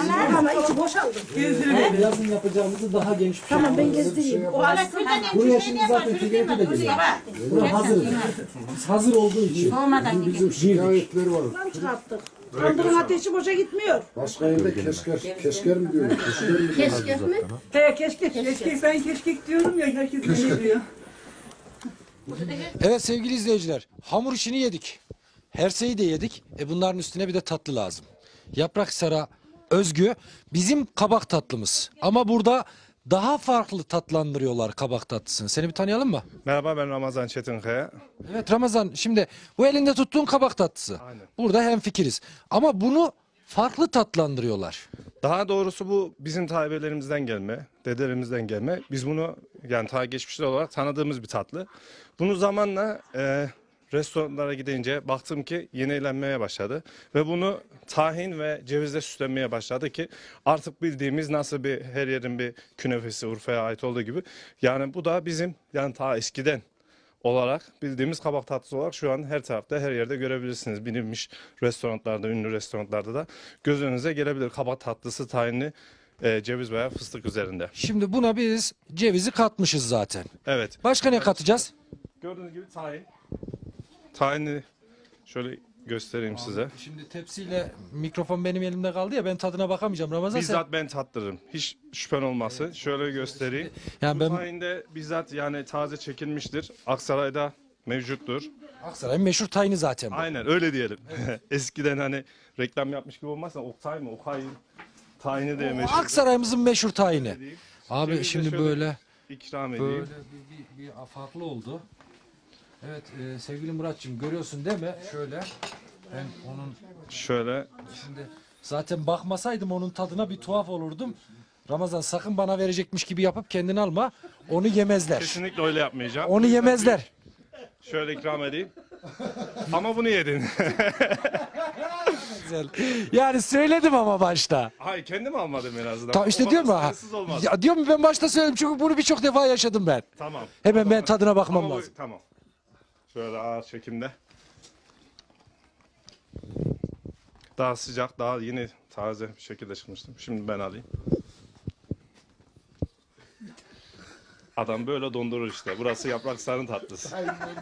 Yazın yapacağımızı daha geniş bir Tamam ben gezdireyim. O ara Buraya şimdi zaten ticarete de geliyor. Buraya hazır. Biz hazır olduğu için. Bizim şikayetleri var. çıkarttık. Kandırın ateşi boşa gitmiyor. Başka yerde keşker mi diyor? Keşker mi? He keşke. Ben keşkek diyorum ya herkes ne diyor. Evet sevgili izleyiciler hamur işini yedik. Her şeyi de yedik. Bunların üstüne bir de tatlı lazım. Yaprakhisar'a özgü bizim kabak tatlımız. Ama burada daha farklı tatlandırıyorlar kabak tatlısını. Seni bir tanıyalım mı? Merhaba ben Ramazan Çetinkaya. Evet Ramazan şimdi bu elinde tuttuğun kabak tatlısı. Aynen. Burada hemfikiriz. Ama bunu farklı tatlandırıyorlar. Daha doğrusu bu bizim tabirlerimizden gelme, dedelerimizden gelme. Biz bunu yani ta geçmişler olarak tanıdığımız bir tatlı. Bunu zamanla restoranlara gidince baktım ki yenilenmeye başladı. Ve bunu tahin ve cevizle süslenmeye başladı ki artık bildiğimiz nasıl bir her yerin bir künefesi Urfa'ya ait olduğu gibi. Yani bu da bizim yani ta eskiden olarak bildiğimiz kabak tatlısı olarak şu an her tarafta her yerde görebilirsiniz. Bilinmiş restoranlarda, ünlü restoranlarda da göz önünüze gelebilir. Kabak tatlısı tahinli ceviz veya fıstık üzerinde. Şimdi buna biz cevizi katmışız zaten. Evet. Başka ne katacağız? Gördüğünüz gibi tahin. Tahini şöyle göstereyim size. Şimdi tepsiyle mikrofon benim elimde kaldı ya ben tadına bakamayacağım Ramazan sen. Bizzat ben tattırırım. Hiç şüphen olmasın. Şöyle göstereyim. Yani Bu ben tahin de bizzat yani taze çekilmiştir. Aksaray'da mevcuttur. Aksaray'ın meşhur tayini zaten bu. Aynen öyle diyelim. Eskiden hani reklam yapmış gibi olmazsa Oktay mı? Okay'ın tahini de meşhur. Aksaray'ımızın meşhur tayini. Abi Cevizi şimdi şöyle böyle ikram böyle edeyim. bir farklı oldu. Evet sevgili Muratçım görüyorsun değil mi? Şöyle ben onun Şöyle şimdi zaten bakmasaydım onun tadına bir tuhaf olurdum. Ramazan sakın bana verecekmiş gibi yapıp kendini alma. Onu yemezler. kesinlikle öyle yapmayacağım. Onu yemezler. Şöyle ikram edeyim. Ama bunu yedin. Güzel. Yani söyledim ama başta. Hayır kendim almadım en azından. Tamam işte O diyorum bana ya. saygısız olmaz. Ya diyorum ben başta söyledim çünkü bunu birçok defa yaşadım ben. Tamam. Hemen O ben zaman- tadına bakmam Ama bu- lazım. Tamam. Şöyle ağır çekimde. Daha sıcak, daha yeni taze bir şekilde çıkmıştım. Şimdi ben alayım. Adam böyle dondurur işte. Burası yaprak sarı tatlısı.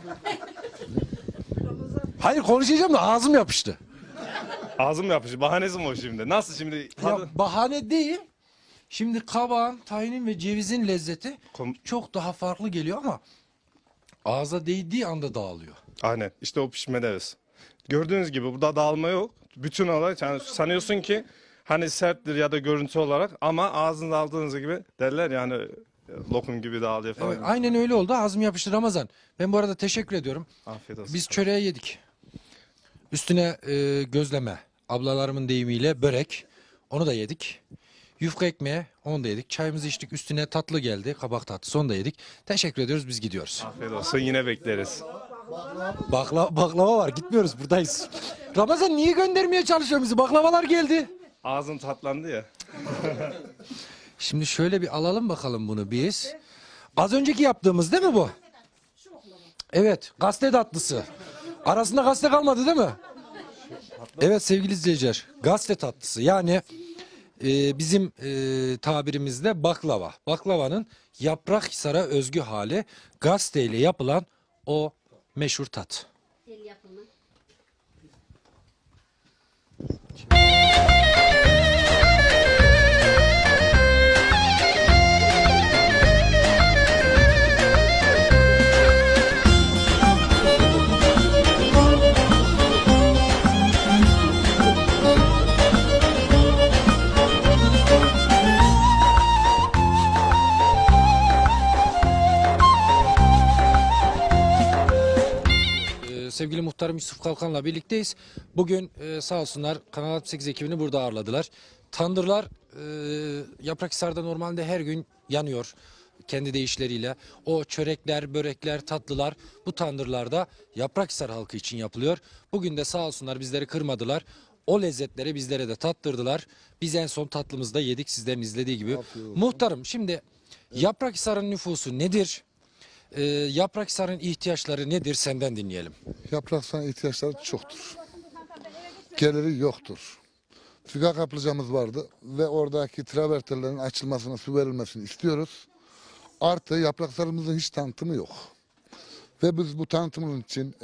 Hayır konuşacağım da ağzım yapıştı. Ağzım yapışı. Bahanesi mi o şimdi? Nasıl şimdi? Tadı... Ya bahane değil. Şimdi kabağın, tahinin ve cevizin lezzeti çok daha farklı geliyor ama ağza değdiği anda dağılıyor. Aynen. İşte o pişmedeniz. Gördüğünüz gibi burada dağılma yok. Bütün olay yani sanıyorsun ki hani serttir ya da görüntü olarak ama ağzınıza aldığınız gibi derler yani lokum gibi dağılıyor falan. Evet, aynen öyle oldu. Ağzım yapıştı Ramazan. Ben bu arada teşekkür ediyorum. Afiyet olsun. Biz çöreği yedik. Üstüne gözleme. Ablalarımın deyimiyle börek. Onu da yedik. Yufka ekmeği onu da yedik. Çayımızı içtik. Üstüne tatlı geldi. Kabak tatlısı onu da yedik. Teşekkür ediyoruz. Biz gidiyoruz. Afiyet olsun. Yine bekleriz. Baklava var. Gitmiyoruz. Buradayız. Ramazan niye göndermeye çalışıyor bizi? Baklavalar geldi. Ağzım tatlandı ya. Şimdi şöyle bir alalım bakalım bunu biz. Az önceki yaptığımız değil mi bu? Evet. Gazete tatlısı. Arasında gazete kalmadı değil mi? Evet sevgili izleyiciler. Gazete tatlısı. Yani bizim tabirimizde baklava. Baklavanın Yaprakhisar'a özgü hali. Gazeteyle yapılan o meşhur tat. Sevgili muhtarım Yusuf Kalkan'la birlikteyiz. Bugün sağ olsunlar Kanal 68 ekibini burada ağırladılar. Tandırlar Yaprakhisar'da normalde her gün yanıyor kendi deyişleriyle. O çörekler, börekler, tatlılar bu tandırlarda Yaprakhisar halkı için yapılıyor. Bugün de sağ olsunlar bizleri kırmadılar. O lezzetleri bizlere de tattırdılar. Biz en son tatlımızda yedik sizlerin izlediği gibi. Muhtarım şimdi Yaprakhisar'ın nüfusu nedir? Yaprakhisar'ın ihtiyaçları nedir senden dinleyelim. Yaprakhisar'ın ihtiyaçları çoktur. Geliri yoktur. Figa kaplıcamız vardı ve oradaki travertenlerin açılmasına, su verilmesini istiyoruz. Artı Yaprakhisar'ımızın hiç tanıtımı yok. Ve biz bu tanıtımın için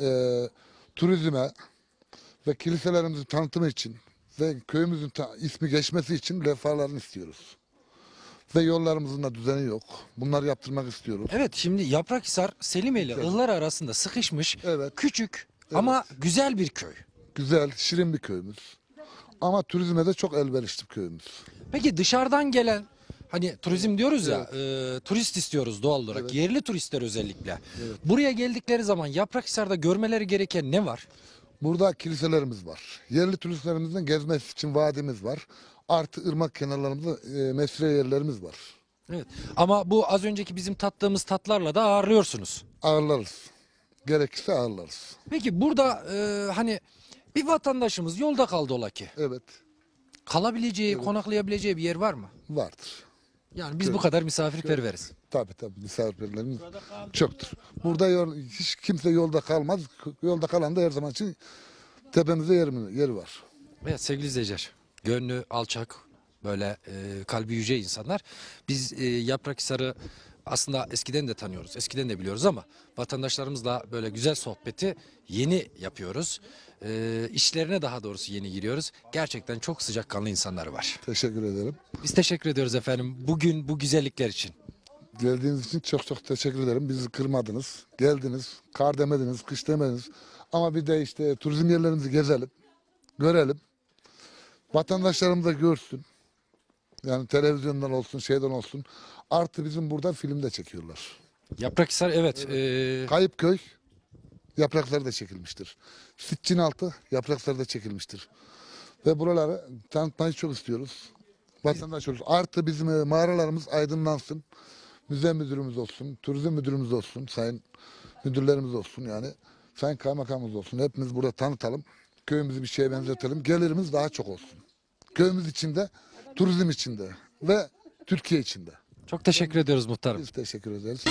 turizme ve kiliselerimizin tanıtımı için ve köyümüzün ismi geçmesi için levhalarını istiyoruz. Ve yollarımızın da düzeni yok. Bunları yaptırmak istiyoruz. Evet şimdi Yaprakhisar Selimeli Ihlar arasında sıkışmış Evet. küçük ama güzel bir köy. Güzel, şirin bir köyümüz. Ama turizme de çok elverişli bir köyümüz. Peki dışarıdan gelen hani turizm diyoruz ya turist istiyoruz doğal olarak yerli turistler özellikle. Buraya geldikleri zaman Yaprakhisar'da görmeleri gereken ne var? Burada kiliselerimiz var. Yerli turistlerimizin gezmesi için vadimiz var. Artı ırmak kenarlarımızda mesire yerlerimiz var. Evet. Ama bu az önceki bizim tattığımız tatlarla da ağırlıyorsunuz. Ağırlarız. Gerekirse ağırlarız. Peki burada hani bir vatandaşımız yolda kaldı ola ki. Evet, Kalabileceği, konaklayabileceği bir yer var mı? vardır. Yani biz bu kadar misafirperveriz. Tabii misafirlerimiz çoktur. Burada hiç kimse yolda kalmaz. Yolda kalan da her zaman için tepemizde yeri var. Evet sevgili izleyiciler, gönlü alçak, böyle kalbi yüce insanlar. Biz Yaprakhisar'ı aslında eskiden de tanıyoruz, eskiden de biliyoruz ama vatandaşlarımızla böyle güzel sohbeti yeni yapıyoruz. İşlerine daha doğrusu yeni giriyoruz. Gerçekten çok sıcakkanlı insanları var. Teşekkür ederim. Biz teşekkür ediyoruz efendim bugün bu güzellikler için. Geldiğiniz için çok teşekkür ederim. Bizi kırmadınız. Geldiniz. Kar demediniz, kış demediniz. Ama bir de işte turizm yerlerimizi gezelim. Görelim. Vatandaşlarımız da görsün. Yani televizyondan olsun, şeyden olsun. Artı bizim burada film de çekiyorlar. Yaprakhisar evet. Kayıpköy Yaprakhisar'da çekilmiştir. Sitçinaltı Yaprakhisar'da çekilmiştir. Ve buraları tanıtmayı çok istiyoruz. Vatandaş olsun. Artı bizim mağaralarımız aydınlansın. Müze müdürümüz olsun, turizm müdürümüz olsun, sayın müdürlerimiz olsun yani. Sayın kaymakamımız olsun. Hepimiz burada tanıtalım. Köyümüzü bir şeye benzetelim. Gelirimiz daha çok olsun. Köyümüz içinde, turizm içinde ve Türkiye içinde. Çok teşekkür ediyoruz muhtarım. Biz teşekkür ederiz.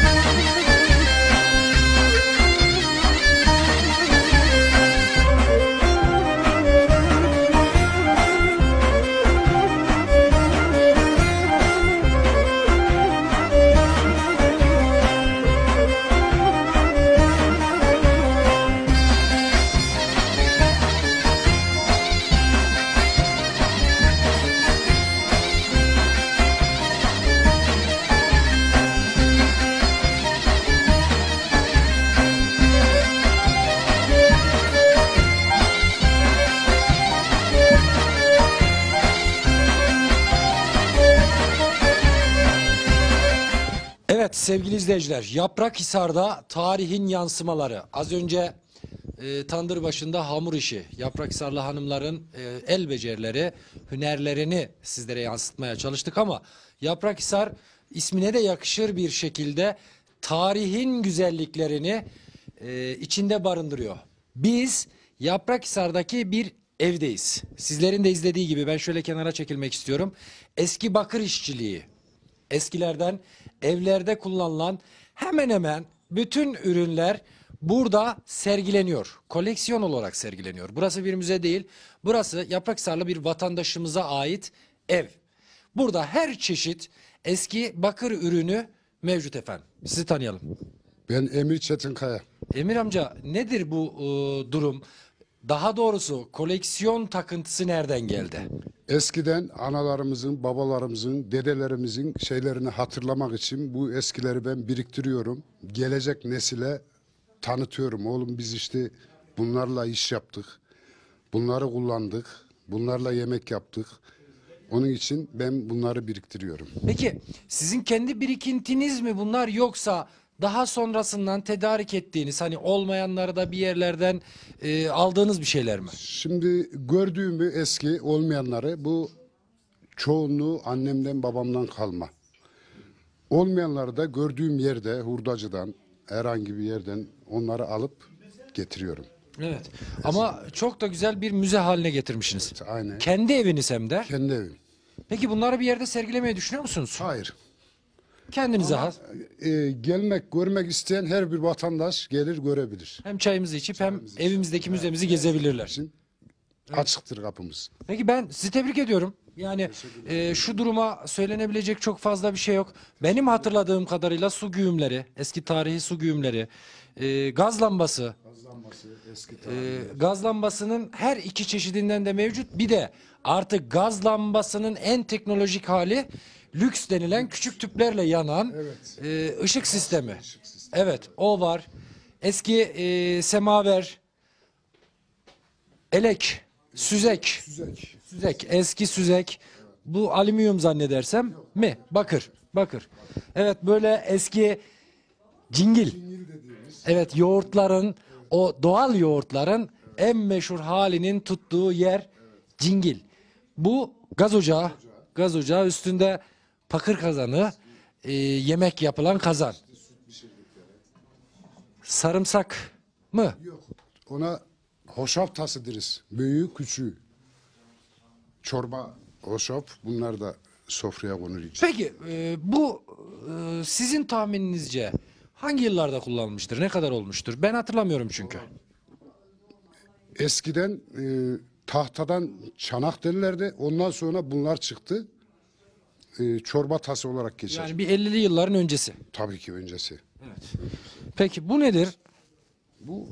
Evet sevgili izleyiciler, Yaprakhisar'da tarihin yansımaları. Az önce tandır başında hamur işi, Yaprakhisarlı hanımların el becerileri, hünerlerini sizlere yansıtmaya çalıştık ama Yaprakhisar ismine de yakışır bir şekilde tarihin güzelliklerini içinde barındırıyor. Biz Yaprakhisar'daki bir evdeyiz. Sizlerin de izlediği gibi ben şöyle kenara çekilmek istiyorum. Eski bakır işçiliği. Eskilerden evlerde kullanılan hemen hemen bütün ürünler burada sergileniyor. Koleksiyon olarak sergileniyor. Burası bir müze değil. Burası Yaprakhisarlı bir vatandaşımıza ait ev. Burada her çeşit eski bakır ürünü mevcut efendim. Sizi tanıyalım. Ben Emir Çetinkaya. Emir amca nedir bu durum? Daha doğrusu koleksiyon takıntısı nereden geldi? Eskiden analarımızın, babalarımızın, dedelerimizin şeylerini hatırlamak için bu eskileri ben biriktiriyorum. Gelecek nesile tanıtıyorum. Oğlum biz işte bunlarla iş yaptık. Bunları kullandık. Bunlarla yemek yaptık. Onun için ben bunları biriktiriyorum. Peki sizin kendi birikintiniz mi bunlar yoksa daha sonrasından tedarik ettiğiniz hani olmayanları da bir yerlerden aldığınız bir şeyler mi? Şimdi gördüğümü eski olmayanları bu çoğunluğu annemden babamdan kalma. Olmayanları da gördüğüm yerde hurdacıdan herhangi bir yerden onları alıp getiriyorum. Evet ama çok da güzel bir müze haline getirmişsiniz. Aynen. Kendi eviniz hem de. Kendi evim. Peki bunları bir yerde sergilemeyi düşünüyor musunuz? Hayır. Kendinize has. Gelmek, görmek isteyen her bir vatandaş gelir görebilir. Hem çayımızı içip hem evimizdeki müzemizi gezebilirler. Için açıktır kapımız. Peki ben sizi tebrik ediyorum. Yani şu duruma söylenebilecek çok fazla bir şey yok. Benim hatırladığım kadarıyla su güğümleri, eski tarihi su güğümleri, gaz lambası, gaz lambasının her iki çeşidinden de mevcut. Bir de artık gaz lambasının en teknolojik hali lüks denilen küçük tüplerle yanan ışık sistemi. Evet o var. Eski semaver, elek, süzek. Süzek, eski süzek. Bu alüminyum zannedersem mi? Bakır, bakır. Evet böyle eski cingil. Evet yoğurtların, o doğal yoğurtların en meşhur halinin tuttuğu yer cingil. Bu gaz ocağı. Gaz ocağı üstünde pakır kazanı, yemek yapılan kazan. Sarımsak mı? Yok. Ona hoşaf tası deriz. Büyüğü, küçüğü. Çorba, hoşaf bunlar da sofraya konur için. Peki bu sizin tahmininizce hangi yıllarda kullanılmıştır? Ne kadar olmuştur? Ben hatırlamıyorum çünkü. Eskiden tahtadan çanak derlerdi. Ondan sonra bunlar çıktı. Çorba tası olarak geçer. Yani bir 50'li yılların öncesi. Tabii ki öncesi. Evet. Peki bu nedir? Bu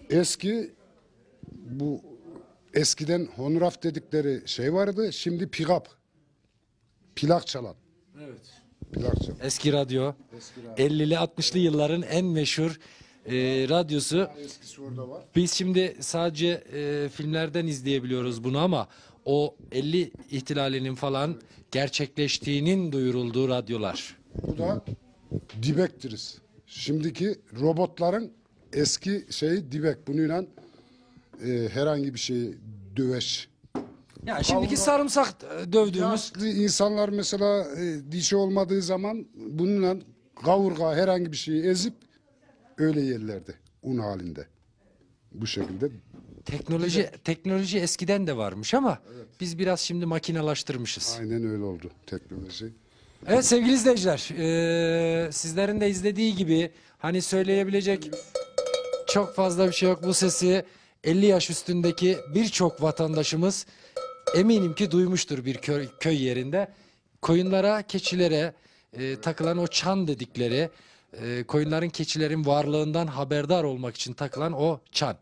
eskiden honraf dedikleri şey vardı. Şimdi pikap. Plak çalan. Evet. Plak çalan. Eski radyo. 50'li 60'lı yılların en meşhur radyosu. Eskisi orada var. Biz şimdi sadece filmlerden izleyebiliyoruz bunu ama o 50 ihtilalinin falan gerçekleştiğinin duyurulduğu radyolar. Bu da dibek deriz. Şimdiki robotların eski şeyi dibek. Bununla herhangi bir şeyi döveş. Yani şimdiki sarımsak dövdüğümüz. Yaşlı insanlar mesela dişi olmadığı zaman bununla kavurga herhangi bir şeyi ezip öyle yerlerde un halinde. Bu şekilde Teknoloji eskiden de varmış ama biz biraz şimdi makinalaştırmışız. aynen öyle oldu teknoloji. Evet sevgili izleyiciler, sizlerin de izlediği gibi hani söyleyebilecek çok fazla bir şey yok. Bu sesi 50 yaş üstündeki birçok vatandaşımız eminim ki duymuştur bir köy yerinde. Koyunlara, keçilere takılan o çan dedikleri, koyunların, keçilerin varlığından haberdar olmak için takılan o çan.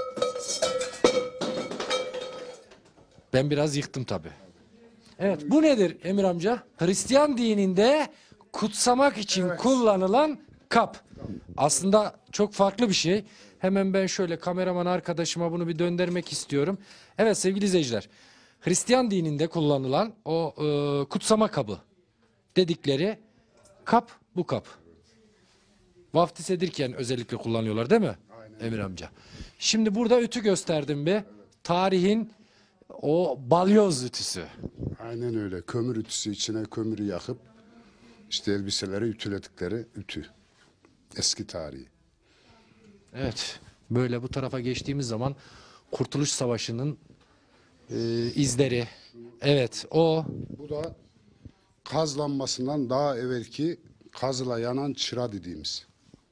Ben biraz yıktım tabii. Evet, bu nedir Emir amca? Hristiyan dininde kutsamak için kullanılan kap. Aslında çok farklı bir şey. Hemen ben şöyle kameraman arkadaşıma bunu bir döndürmek istiyorum. Evet sevgili izleyiciler, Hristiyan dininde kullanılan o kutsama kabı dedikleri kap bu kap. Vaftiz edilirken özellikle kullanıyorlar değil mi Emir amca? Şimdi burada ütü gösterdim bir. Tarihin o balyoz ütüsü. Aynen öyle. Kömür ütüsü, içine kömürü yakıp işte elbiseleri ütüledikleri ütü. Eski tarihi. Evet. Böyle bu tarafa geçtiğimiz zaman Kurtuluş Savaşı'nın izleri. Evet o. Bu da kazlanmasından daha evvelki kazıla yanan çıra dediğimiz.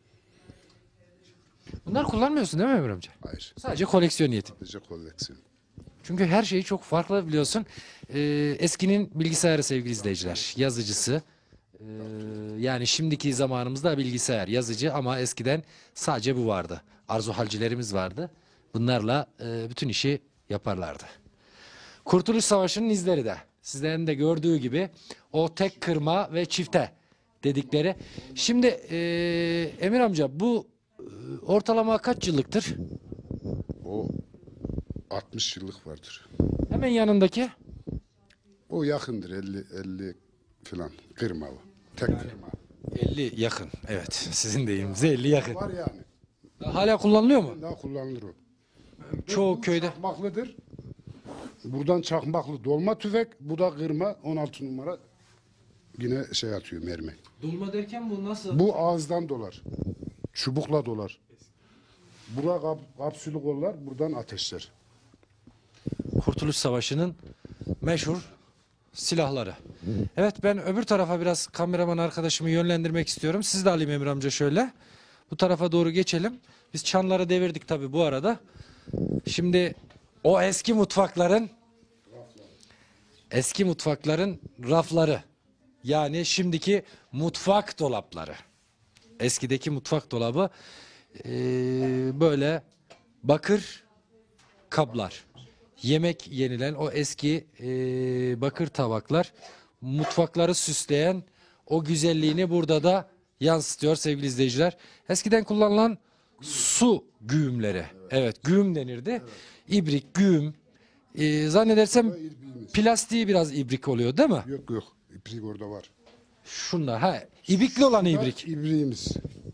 Bunlar kullanmıyorsun değil mi Emir amca? Hayır. Sadece koleksiyon niyeti. Sadece koleksiyon. Çünkü her şeyi çok farklı biliyorsun. Eskinin bilgisayarı sevgili izleyiciler. Yazıcısı. Yani şimdiki zamanımızda bilgisayar, yazıcı ama eskiden sadece bu vardı. Arzuhalcilerimiz vardı. Bunlarla bütün işi yaparlardı. Kurtuluş Savaşı'nın izleri de. Sizlerin de gördüğü gibi o tek kırma ve çifte dedikleri. Şimdi Emir amca bu ortalama kaç yıllıktır? O 60 yıllık vardır. Hemen yanındaki? O yakındır 50 falan kırmalı. Tek kırma. 50 yakın. Evet. Sizin deyiminize 50 yakın. Var yani. Hala kullanılıyor mu? Daha kullanılır o. Çoğu köyde. Çakmaklıdır. Buradan çakmaklı dolma tüfek. Bu da kırma 16 numara. Yine şey atıyor mermi. Dolma derken bu nasıl? Bu ağızdan dolar. Çubukla dolar. Bura kapsülü kollar. Buradan ateşler. Kurtuluş Savaşı'nın meşhur silahları. Evet ben öbür tarafa biraz kameraman arkadaşımı yönlendirmek istiyorum. Siz de alayım Emir amca şöyle. Bu tarafa doğru geçelim. Biz çanları devirdik tabii bu arada. Şimdi o eski mutfakların rafları. Yani şimdiki mutfak dolapları. Eskideki mutfak dolabı böyle bakır kaplar. Yemek yenilen o eski bakır tabaklar mutfakları süsleyen o güzelliğini burada da yansıtıyor sevgili izleyiciler. Eskiden kullanılan su güğümleri. Evet güğüm denirdi. Evet. İbrik, güğüm. Zannedersem plastiği biraz ibrik oluyor değil mi? Yok. İbrik orada var. Şunlar ibrikli olan ibrik. İbriğimiz.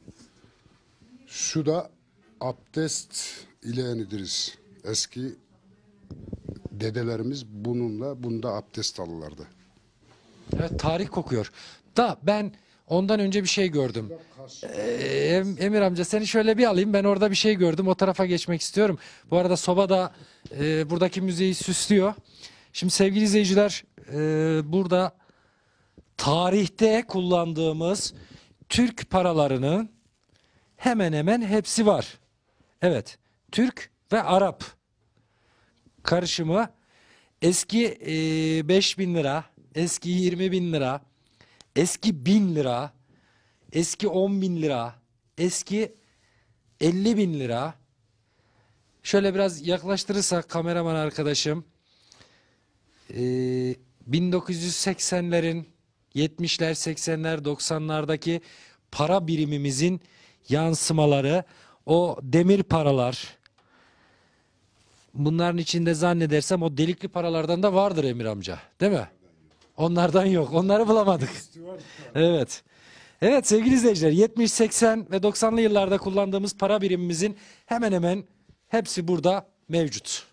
Şu da abdest ileğenidir. Eski dedelerimiz bunda abdest alırlardı. Evet tarih kokuyor. Da ben ondan önce bir şey gördüm. Emir amca seni şöyle bir alayım. Ben orada bir şey gördüm. O tarafa geçmek istiyorum. Bu arada soba da buradaki müzeyi süslüyor. Şimdi sevgili izleyiciler burada tarihte kullandığımız Türk paralarının hemen hemen hepsi var. Evet. Türk ve Arap karışımı eski 5.000 lira, eski 20.000 lira, eski 1.000 lira, eski 10.000 lira, eski 50.000 lira. Şöyle biraz yaklaştırırsak kameraman arkadaşım 1980'lerin 70'ler 80'ler 90'lardaki para birimimizin yansımaları o demir paralar. Bunların içinde zannedersem o delikli paralardan da vardır Emir amca. Değil mi? Onlardan yok. Onları bulamadık. Evet. Evet sevgili izleyiciler 70, 80 ve 90'lı yıllarda kullandığımız para birimimizin hemen hemen hepsi burada mevcut.